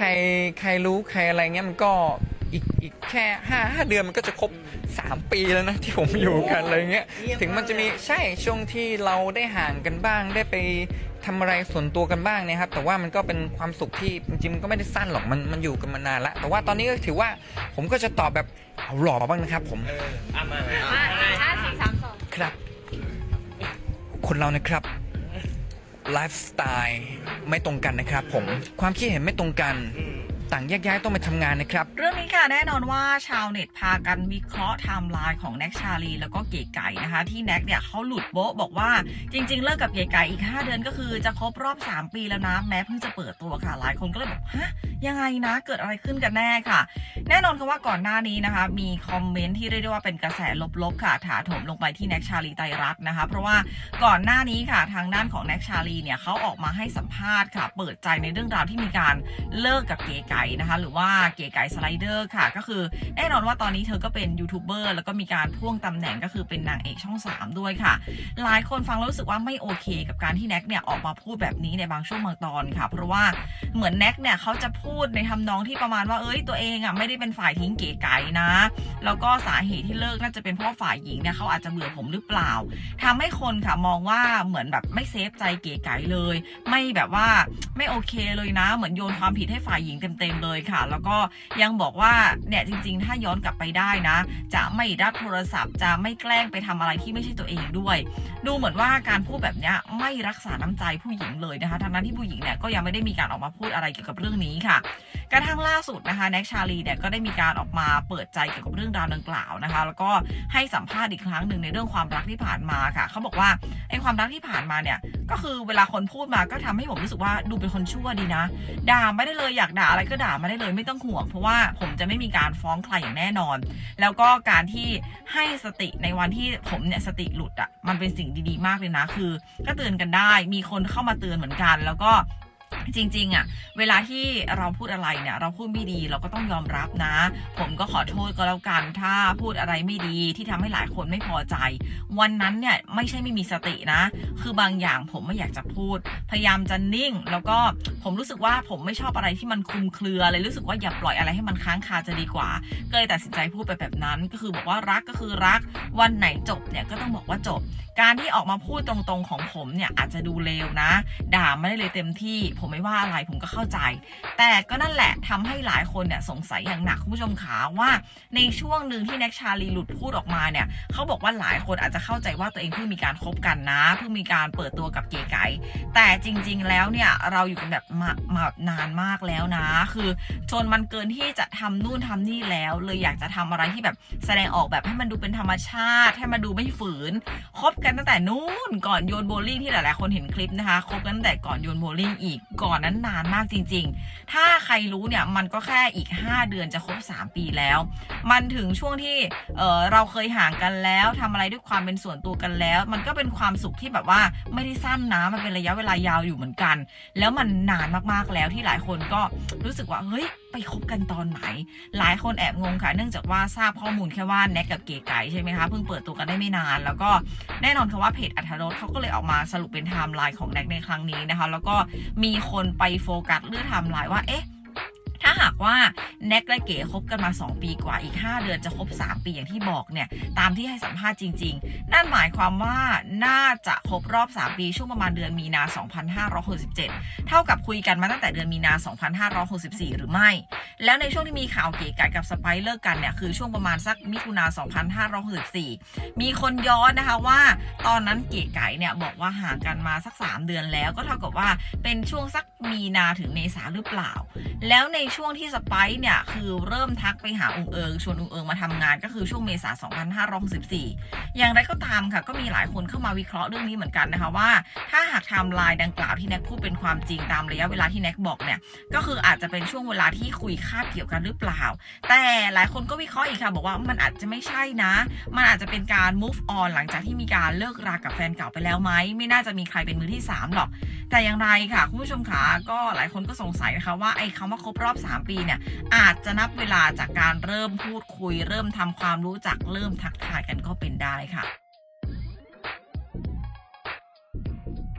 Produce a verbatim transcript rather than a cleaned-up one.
รใครรู้ใครอะไรเงี้ยมันก็อีกอีกแค่ห้าห้าเดือนมันก็จะครบสามปีแล้วนะที่ผมอยู่กันอะไรเงี้ยถึงมันจะมีใช่ช่วงที่เราได้ห่างกันบ้างได้ไปทำอะไรส่วนตัวกันบ้างเนี่ยครับแต่ว่ามันก็เป็นความสุขที่จริงๆก็ไม่ได้สั้นหรอกมันมันอยู่กันมานานละแต่ว่าตอนนี้ก็ถือว่าผมก็จะตอบแบบเอาหล่อบ้างนะครับผมเอออ่ะมาห้าสี่สามสองครับคนเรานะครับไลฟ์สไตล์ไม่ตรงกันนะครับผมความคิดเห็นไม่ตรงกันต่างแยกย้ายต้องไปทำงานนะครับเรื่องนี้ค่ะแน่นอนว่าชาวเน็ตพากันวิเคราะห์ไทม์ไลน์ของแน็กชาลีแล้วก็เก๋ไก่นะคะที่แน็กเนี่ยเขาหลุดโบ๊ะบอกว่าจริงๆเลิกกับเก๋ไก่อีกห้าเดือนก็คือจะครบรอบสามปีแล้วนะแม้เพิ่งจะเปิดตัวค่ะหลายคนก็เลยบอกฮะยังไงนะเกิดอะไรขึ้นกันแน่ค่ะแน่นอนค่ะว่าก่อนหน้านี้นะคะมีคอมเมนต์ที่เรียกได้ว่าเป็นกระแสลบๆค่ะถาโถมลงไปที่แน็กชาลีไตรรัตน์นะคะเพราะว่าก่อนหน้านี้ค่ะทางด้านของแน็กชาลีเนี่ยเขาออกมาให้สัมภาษณ์ค่ะเปิดใจในเรื่องราวที่มีการเลิกกับเก๋ไก่นะคะหรือว่าเก๋ไก่สไลเดอร์ค่ะก็คือแน่นอนว่าตอนนี้เธอก็เป็นยูทูบเบอร์แล้วก็มีการพ่วงตำแหน่งก็คือเป็นนางเอกช่องสามด้วยค่ะหลายคนฟังแล้วรู้สึกว่าไม่โอเคกับการที่แน็กเนี่ยออกมาพูดแบบนี้ในบางช่วงบางตอนค่ะเพราะว่าเหมือนแน็กเนี่ยเขาจะพูดในทำนองที่ประมาณว่าเอ้ยตัวเองอ่ะไม่ได้เป็นฝ่ายทิ้งเก๋ไก่นะแล้วก็สาเหตุที่เลิกน่าจะเป็นเพราะฝ่ายหญิงเนี่ยเขาอาจจะเบื่อผมหรือเปล่าทำให้คนค่ะมองว่าเหมือนแบบไม่เซฟใจเก๋ไก่เลยไม่แบบว่าไม่โอเคเลยนะเหมือนโยนความผิดให้ฝ่ายหญิงเต็มๆเลยค่ะแล้วก็ยังบอกว่าเนี่ยจริงๆถ้าย้อนกลับไปได้นะจะไม่รับโทรศัพท์จะไม่แกล้งไปทำอะไรที่ไม่ใช่ตัวเองด้วยดูเหมือนว่าการพูดแบบนี้ไม่รักษาน้ำใจผู้หญิงเลยนะคะทั้งนั้นที่ผู้หญิงเนี่ยก็ยังไม่ได้มีการออกมาพูดอะไรเกี่ยวกับเรื่องนี้ค่ะกระทั่งล่าสุดนะคะแน็กชาลีเนี่ยก็ได้มีการออกมาเปิดใจเกี่ยวกับเรื่องราวดังกล่าวนะคะแล้วก็ให้สัมภาษณ์อีกครั้งหนึ่งในเรื่องความรักที่ผ่านมาค่ะเขาบอกว่าไอ้ความรักที่ผ่านมาเนี่ยก็คือเวลาคนพูดมาก็ทำให้ผมรู้สึกว่าดูเป็นคนชั่วดีนะด่าไม่ได้เลยอยากด่าอะไรก็ด่ามาได้เลยไม่ต้องห่วงเพราะว่าผมจะไม่มีการฟ้องใครอย่างแน่นอนแล้วก็การที่ให้สติในวันที่ผมเนี่ยสติหลุดอ่ะมันเป็นสิ่งดีๆมากเลยนะคือก็เตือนกันได้มีคนเข้ามาเตือนเหมือนกันแล้วก็จริงๆอ่ะเวลาที่เราพูดอะไรเนี่ยเราพูดไม่ดีเราก็ต้องยอมรับนะผมก็ขอโทษก็แล้วกันถ้าพูดอะไรไม่ดีที่ทำให้หลายคนไม่พอใจวันนั้นเนี่ยไม่ใช่ไม่มีสตินะคือบางอย่างผมไม่อยากจะพูดพยายามจะนิ่งแล้วก็ผมรู้สึกว่าผมไม่ชอบอะไรที่มันคลุมเครือเลยรู้สึกว่าอย่าปล่อยอะไรให้มันค้างคาจะดีกว่าก็เลยตัดสินใจพูดไปแบบนั้นก็คือบอกว่ารักก็คือรักวันไหนจบเนี่ยก็ต้องบอกว่าจบการที่ออกมาพูดตรงๆของผมเนี่ยอาจจะดูเลวนะด่าไม่ได้เลยเต็มที่ผมไม่ว่าอะไรผมก็เข้าใจแต่ก็นั่นแหละทำให้หลายคนเนี่ยสงสัยอย่างหนักคุณผู้ชมขาว่าในช่วงหนึ่งที่แน็กชาลีหลุดพูดออกมาเนี่ยเขาบอกว่าหลายคนอาจจะเข้าใจว่าตัวเองเพิ่งมีการคบกันนะเพิ่งมีการเปิดตัวกับเก๋ไก่แต่จริงๆแล้วเนี่ยเราอยู่กันแบบมามาแบบนานมากแล้วนะคือจนมันเกินที่จะทำนู่นทำนี่แล้วเลยอยากจะทำอะไรที่แบบแสดงออกแบบให้มันดูเป็นธรรมชาติให้มันดูไม่ฝืนคบกันตั้งแต่นู้นก่อนโยนโบลิ่งที่หลายๆคนเห็นคลิปนะคะคบกันตั้งแต่ก่อนโยนโบลิ่งอีกก่อนนั้นนานมากจริงๆถ้าใครรู้เนี่ยมันก็แค่อีกห้าเดือนจะครบสามปีแล้วมันถึงช่วงที่เออเราเคยห่างกันแล้วทำอะไรด้วยความเป็นส่วนตัวกันแล้วมันก็เป็นความสุขที่แบบว่าไม่ได้สั้นนะมันเป็นระยะเวลายาวอยู่เหมือนกันแล้วมันนานมากๆแล้วที่หลายคนก็รู้สึกว่าเฮ้ยไปคบกันตอนไหนหลายคนแอบงงค่ะเนื่องจากว่าทราบข้อมูลแค่ว่าแน็กกับเก๋ไก่ใช่ไหมคะเพิ่งเปิดตัวกันได้ไม่นานแล้วก็แน่นอนค่ะว่าเพจอรรถรสเขาก็เลยออกมาสรุปเป็นไทม์ไลน์ของแน็กในครั้งนี้นะคะแล้วก็มีคนไปโฟกัสเรื่องไทม์ไลน์ว่าเอ๊ะถ้าหากว่าแน็กและเก๋คบกันมาสองปีกว่าอีกห้าเดือนจะครบสามปีอย่างที่บอกเนี่ยตามที่ให้สัมภาษณ์จริงๆนั่นหมายความว่าน่าจะครบรอบสามปีช่วงประมาณเดือนมีนาสองพันห้าร้อยหกสิบเจ็ดเท่ากับคุยกันมาตั้งแต่เดือนมีนาสองพันห้าร้อยหกสิบสี่หรือไม่แล้วในช่วงที่มีข่าวเก๋ไก่กับสไปซ์เลิกกันเนี่ยคือช่วงประมาณสักมิถุนาสองพันห้าร้อยหกสิบสี่มีคนย้อนนะคะว่าตอนนั้นเก๋ไก่เนี่ยบอกว่าห่างกันมาสักสามเดือนแล้วก็เท่ากับว่าเป็นช่วงสักมีนาถึงเมษาหรือเปล่าแล้วในช่วงที่สไปซ์เนี่ยคือเริ่มทักไปหาองเอิงชวนองเอิงมาทำงานก็คือช่วงเมษาสองพันห้าร้อยหกสิบสี่อย่างไรก็ตามค่ะก็มีหลายคนเข้ามาวิเคราะห์เรื่องนี้เหมือนกันนะคะว่าถ้าหากไทม์ไลน์ดังกล่าวที่แน็กพูดเป็นความจริงตามระยะเวลาที่แน็กบอกเนี่ยก็คืออาจจะเป็นช่วงเวลาที่คุยคาบเกี่ยวกันหรือเปล่าแต่หลายคนก็วิเคราะห์อีกค่ะบอกว่ามันอาจจะไม่ใช่นะมันอาจจะเป็นการ move on หลังจากที่มีการเลิกรากับแฟนเก่าไปแล้วไหมไม่น่าจะมีใครเป็นมือที่สามหรอกแต่อย่างไรค่ะคุณผู้ชมขาก็หลายคนก็สงสัยนะคะว่าไอ้คำว่าครบรอบสามปีเนี่ยอาจจะนับเวลาจากการเริ่มพูดคุยเริ่มทำความรู้จักเริ่มทักทายกันก็เป็นได้ค่ะ